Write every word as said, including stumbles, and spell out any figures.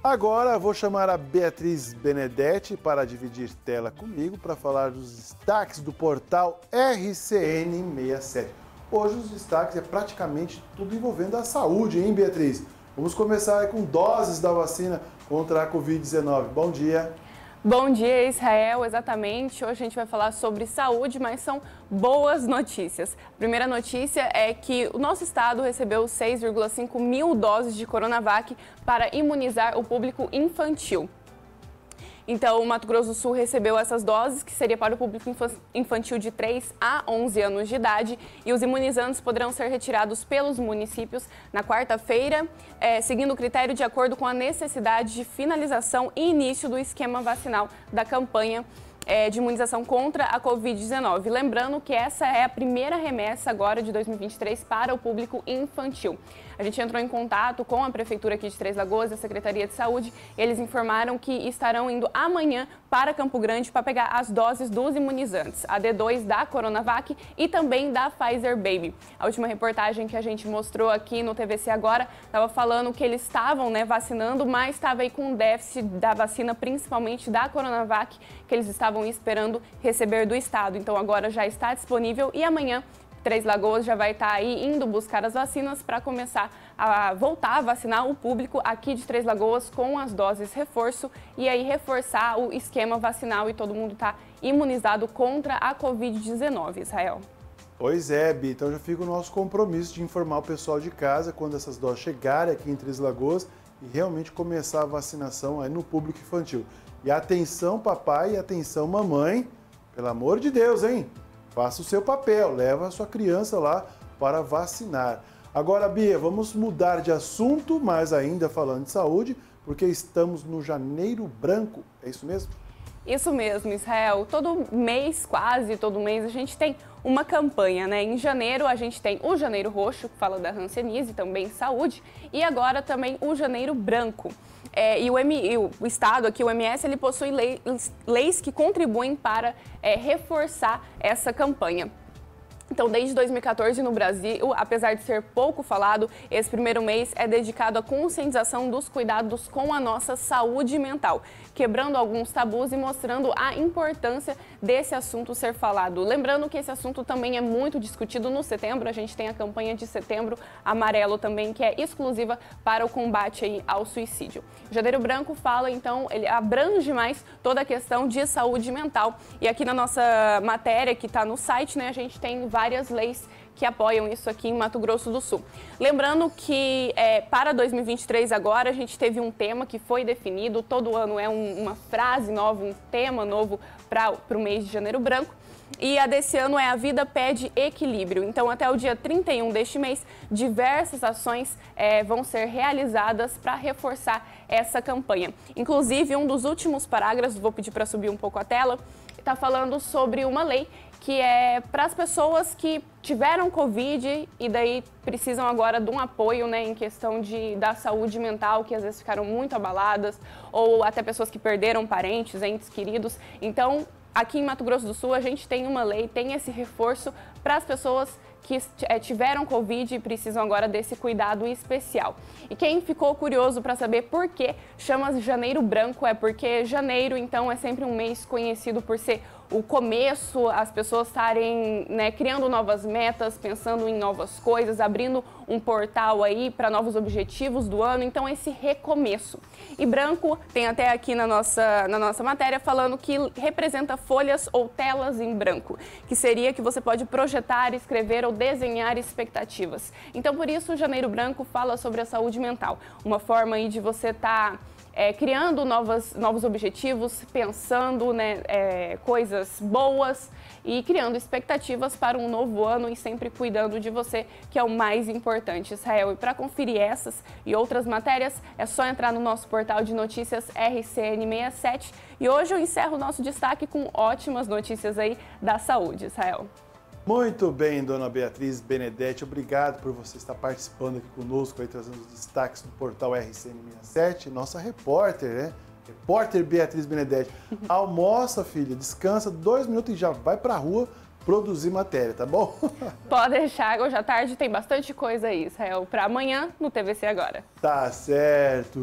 Agora vou chamar a Beatriz Benedetti para dividir tela comigo para falar dos destaques do portal R C N sessenta e sete. Hoje os destaques é praticamente tudo envolvendo a saúde, hein, Beatriz? Vamos começar com doses da vacina contra a covid dezenove. Bom dia. Bom dia, Israel. Exatamente. Hoje a gente vai falar sobre saúde, mas são boas notícias. A primeira notícia é que o nosso estado recebeu seis vírgula cinco mil doses de Coronavac para imunizar o público infantil. Então, o Mato Grosso do Sul recebeu essas doses, que seria para o público infantil de três a onze anos de idade, e os imunizantes poderão ser retirados pelos municípios na quarta-feira, é, seguindo o critério de acordo com a necessidade de finalização e início do esquema vacinal da campanha é, de imunização contra a covid dezenove. Lembrando que essa é a primeira remessa agora de dois mil e vinte e três para o público infantil. A gente entrou em contato com a Prefeitura aqui de Três Lagoas, a Secretaria de Saúde, e eles informaram que estarão indo amanhã para Campo Grande para pegar as doses dos imunizantes, a D dois da Coronavac e também da Pfizer Baby. A última reportagem que a gente mostrou aqui no T V C Agora estava falando que eles estavam né, vacinando, mas estava aí com um déficit da vacina, principalmente da Coronavac, que eles estavam esperando receber do estado. Então agora já está disponível e amanhã Três Lagoas já vai estar aí indo buscar as vacinas para começar a voltar a vacinar o público aqui de Três Lagoas com as doses reforço e aí reforçar o esquema vacinal e todo mundo tá imunizado contra a covid dezenove, Israel. Pois é, Bi, então já fica o nosso compromisso de informar o pessoal de casa quando essas doses chegarem aqui em Três Lagoas e realmente começar a vacinação aí no público infantil. E atenção papai e atenção mamãe, pelo amor de Deus, hein? Faça o seu papel, leva a sua criança lá para vacinar. Agora, Bia, vamos mudar de assunto, mas ainda falando de saúde, porque estamos no Janeiro Branco, é isso mesmo? Isso mesmo, Israel. Todo mês, quase todo mês, a gente tem uma campanha, né? Em janeiro a gente tem o Janeiro Roxo, que fala da hanseníase, também saúde, e agora também o Janeiro Branco. É, e o, M, o, o Estado aqui, o M S, ele possui leis, leis que contribuem para é, reforçar essa campanha. Então, desde dois mil e quatorze no Brasil, apesar de ser pouco falado, esse primeiro mês é dedicado à conscientização dos cuidados com a nossa saúde mental, quebrando alguns tabus e mostrando a importância desse assunto ser falado. Lembrando que esse assunto também é muito discutido no setembro, a gente tem a campanha de Setembro Amarelo também, que é exclusiva para o combate aí ao suicídio. O Janeiro Branco fala, então, ele abrange mais toda a questão de saúde mental. E aqui na nossa matéria, que está no site, né, a gente tem várias leis que apoiam isso aqui em Mato Grosso do Sul. Lembrando que é, para dois mil e vinte e três agora a gente teve um tema que foi definido, todo ano é um, uma frase nova, um tema novo para o mês de Janeiro Branco. E a desse ano é A Vida Pede Equilíbrio. Então, até o dia trinta e um deste mês, diversas ações é, vão ser realizadas para reforçar essa campanha. Inclusive, um dos últimos parágrafos, vou pedir para subir um pouco a tela, está falando sobre uma lei que é para as pessoas que tiveram Covid e daí precisam agora de um apoio, né, em questão de, da saúde mental, que às vezes ficaram muito abaladas, ou até pessoas que perderam parentes, entes queridos. Então, aqui em Mato Grosso do Sul, a gente tem uma lei, tem esse reforço para as pessoas que tiveram Covid e precisam agora desse cuidado especial. E quem ficou curioso para saber por que chama Janeiro Branco, é porque janeiro, então, é sempre um mês conhecido por ser o começo, as pessoas estarem né, criando novas metas, pensando em novas coisas, abrindo um portal aí para novos objetivos do ano, então esse recomeço. E branco tem até aqui na nossa, na nossa matéria falando que representa folhas ou telas em branco, que seria que você pode projetar, escrever ou desenhar expectativas. Então por isso o Janeiro Branco fala sobre a saúde mental, uma forma aí de você estar... Tá É, criando novas, novos objetivos, pensando né, é, coisas boas e criando expectativas para um novo ano e sempre cuidando de você, que é o mais importante, Israel. E para conferir essas e outras matérias, é só entrar no nosso portal de notícias R C N sessenta e sete. E hoje eu encerro o nosso destaque com ótimas notícias aí da saúde, Israel. Muito bem, dona Beatriz Benedetti, obrigado por você estar participando aqui conosco, aí, trazendo os destaques do portal R C N sessenta e sete, nossa repórter, né? Repórter Beatriz Benedetti. Almoça, filha, descansa dois minutos e já vai pra rua produzir matéria, tá bom? Pode deixar, hoje à tarde tem bastante coisa aí, Israel, para amanhã no T V C Agora. Tá certo.